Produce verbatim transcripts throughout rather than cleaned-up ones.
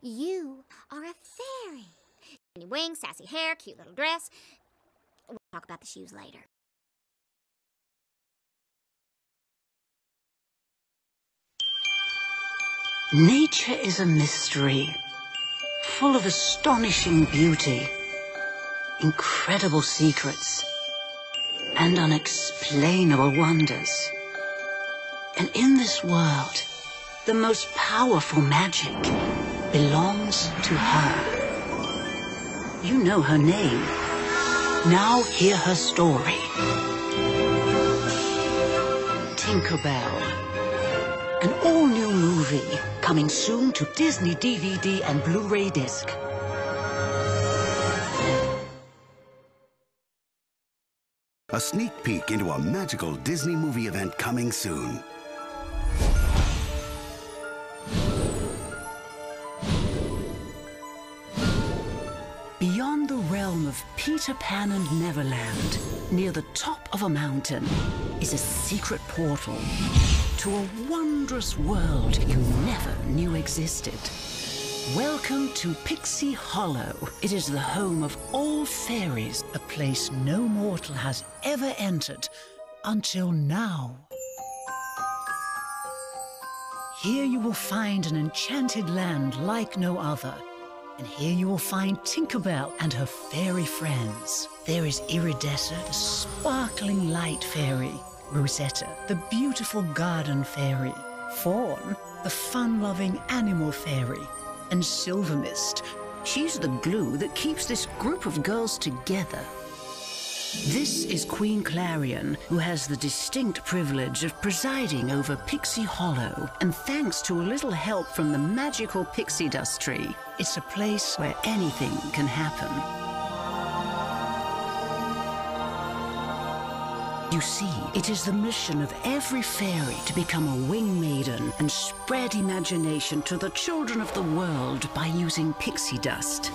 You are a fairy. Any wings, sassy hair, cute little dress. We'll talk about the shoes later. Nature is a mystery, full of astonishing beauty, incredible secrets, and unexplainable wonders. And in this world, the most powerful magic belongs to her. You know her name. Now hear her story. Tinkerbell. An all-new movie coming soon to Disney D V D and Blu-ray disc. A sneak peek into a magical Disney movie event coming soon. Beyond the realm of Peter Pan and Neverland, near the top of a mountain, is a secret portal to a wondrous world you never knew existed. Welcome to Pixie Hollow. It is the home of all fairies, a place no mortal has ever entered until now. Here you will find an enchanted land like no other. And here you will find Tinkerbell and her fairy friends. There is Iridescent, the sparkling light fairy. Rosetta, the beautiful garden fairy. Fawn, the fun-loving animal fairy. And Silvermist, she's the glue that keeps this group of girls together. This is Queen Clarion, who has the distinct privilege of presiding over Pixie Hollow. And thanks to a little help from the magical pixie dust tree, it's a place where anything can happen. You see, it is the mission of every fairy to become a wing maiden and spread imagination to the children of the world by using pixie dust.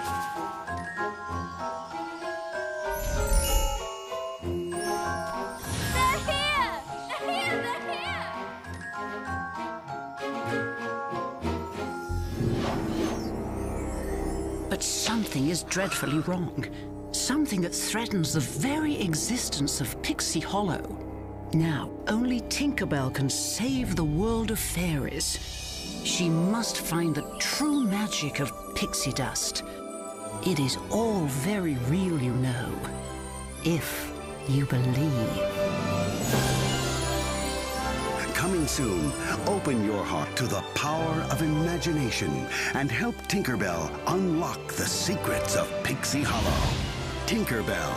But something is dreadfully wrong. Something that threatens the very existence of Pixie Hollow. Now, only Tinkerbell can save the world of fairies. She must find the true magic of pixie dust. It is all very real, you know, if you believe. Coming soon, open your heart to the power of imagination and help Tinkerbell unlock the secrets of Pixie Hollow. Tinkerbell.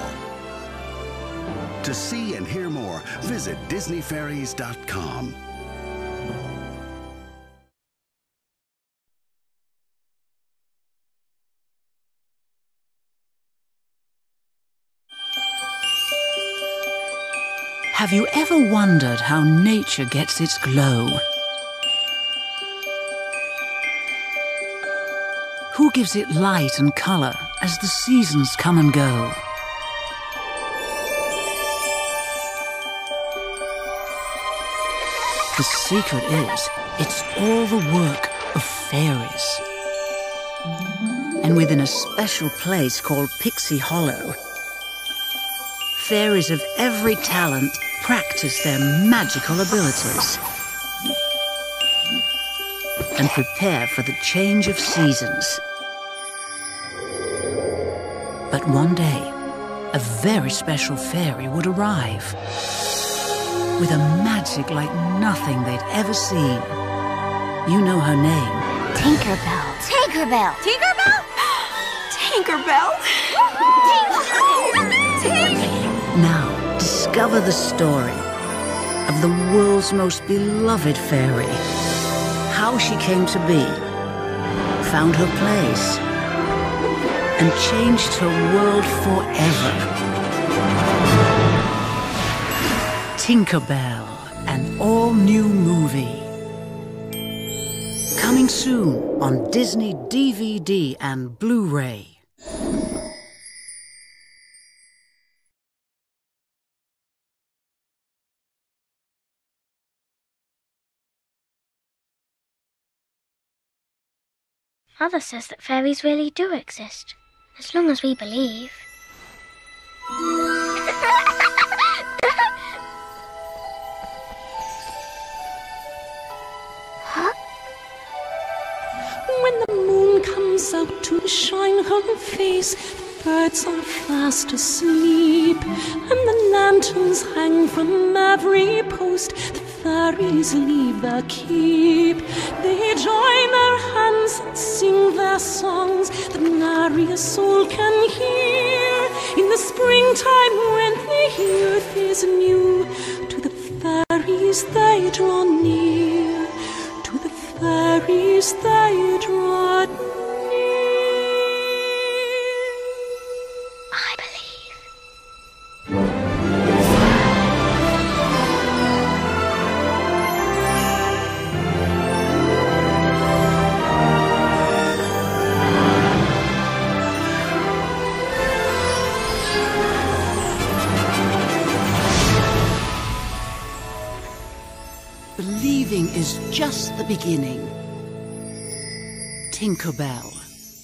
To see and hear more, visit Disney Fairies dot com. Have you ever wondered how nature gets its glow? Who gives it light and color as the seasons come and go? The secret is, it's all the work of fairies. And within a special place called Pixie Hollow, fairies of every talent practice their magical abilities and prepare for the change of seasons. But one day, a very special fairy would arrive with a magic like nothing they'd ever seen. You know her name. Tinkerbell. Tinkerbell. Tinkerbell? Tinkerbell? Now, discover the story of the world's most beloved fairy. How she came to be, found her place, and changed her world forever. Tinkerbell, an all-new movie. Coming soon on Disney D V D and Blu-ray. Mother says that fairies really do exist, as long as we believe. Huh? When the moon comes out to shine her face, the birds are fast asleep, and the lanterns hang from every post. The fairies leave their keep. They join their hands and sing their songs that nary a soul can hear. In the springtime when the earth is new, to the fairies they draw near. To the fairies they draw near. I believe. Believing is just the beginning. Tinkerbell.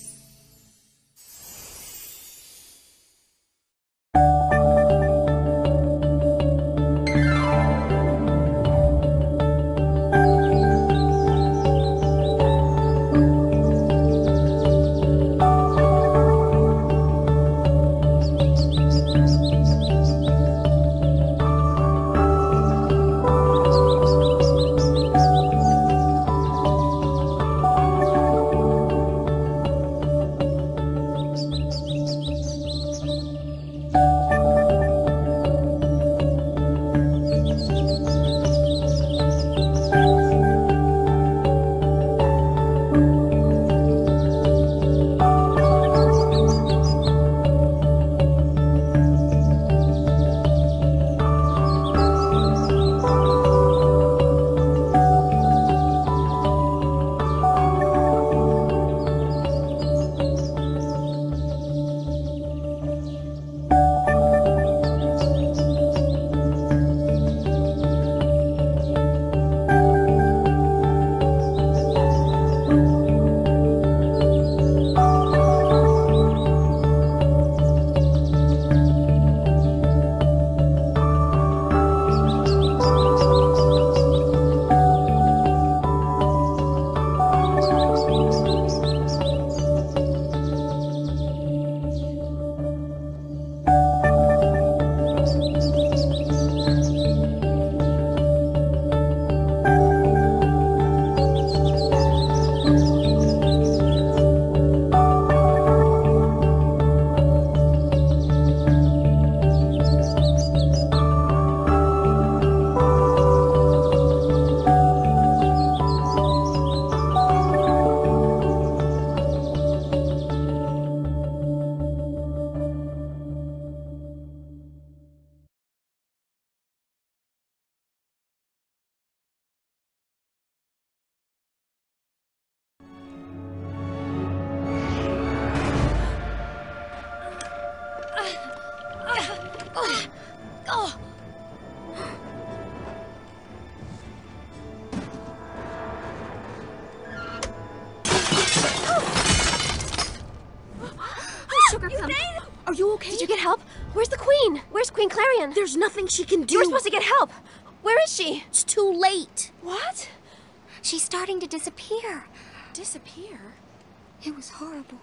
Are you okay? Did you get help? Where's the Queen? Where's Queen Clarion? There's nothing she can do. You were supposed to get help. Where is she? It's too late. What? She's starting to disappear. Disappear? It was horrible.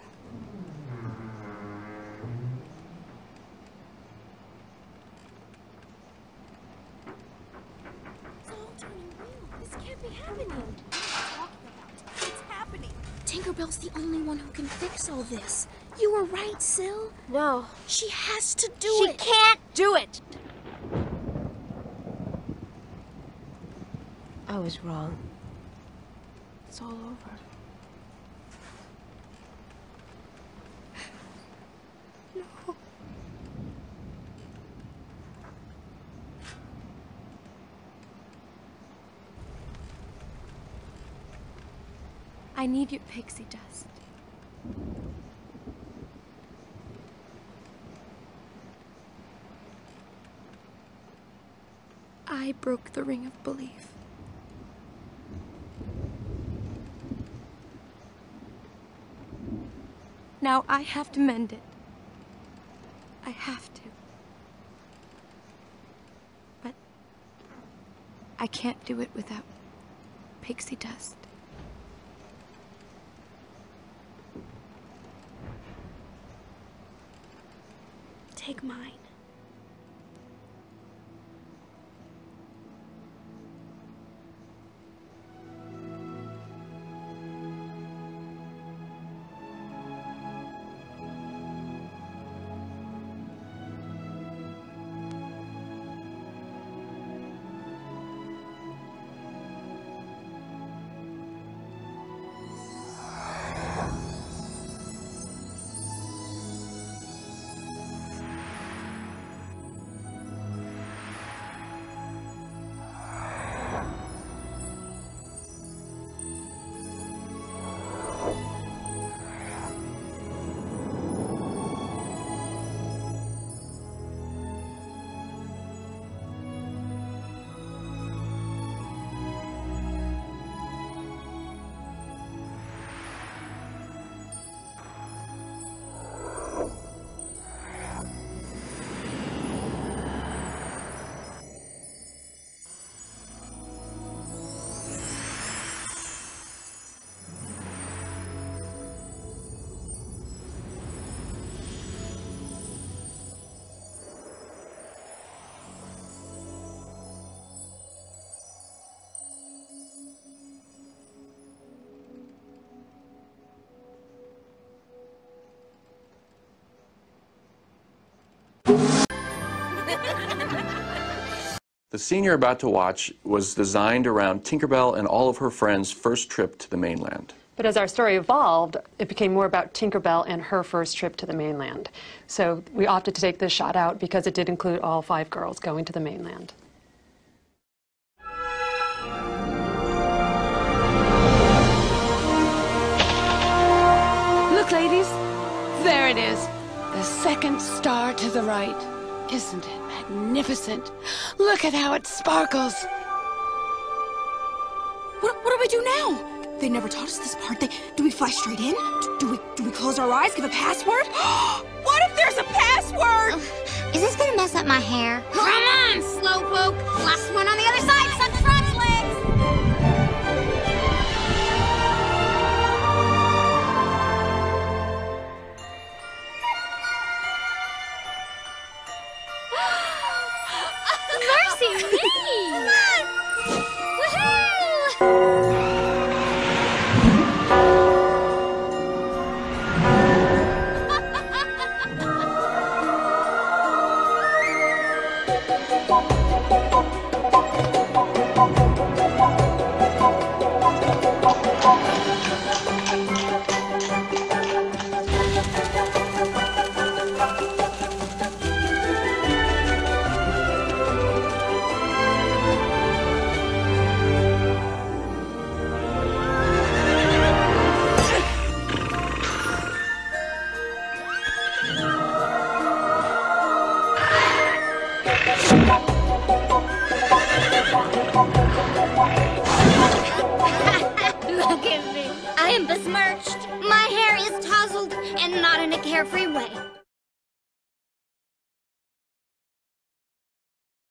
It's all turning real. This can't be happening. What are you talking about? It's happening. Tinkerbell's the only one who can fix all this. You were right, Syl. No. She has to do she it. She can't do it. I was wrong. It's all over. No. I need your pixie dust. I broke the ring of belief. now I have to mend it. I have to. But I can't do it without pixie dust. Take mine. The scene you're about to watch was designed around Tinkerbell and all of her friends' first trip to the mainland. But as our story evolved, it became more about Tinkerbell and her first trip to the mainland. So we opted to take this shot out because it did include all five girls going to the mainland. Look, ladies, there it is. The second star to the right. Isn't it magnificent? Look at how it sparkles. What, what do we do now? They never taught us this part. They, do we fly straight in? Do, do we do we close our eyes, give a password? What if there's a password? Uh, is this gonna mess up my hair? Come on, slowpoke! Last one on the other side, such front legs! Mercy me! Look at me. I am besmirched. My hair is tousled and not in a carefree way.